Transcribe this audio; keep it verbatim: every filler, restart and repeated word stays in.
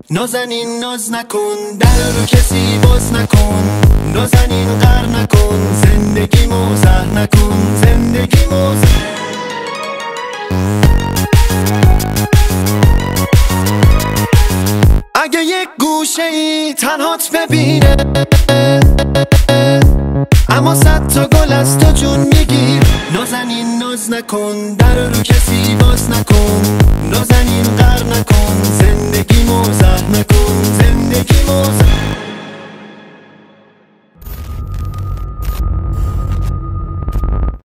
نازنین ناز نکن، در رو کسی باز نکن. نازنین غر نکن، زندگیمو زهر نکن. زندگیمو زهر. اگه یک گوشه ای تنهات ببینه، اما صد تا گل از تو جون میگیر. نازنین ناز نکن، در رو کسی باز نکن. نازنین غر نکن، زندگیمو زهر نکن. زندگیمو زهر.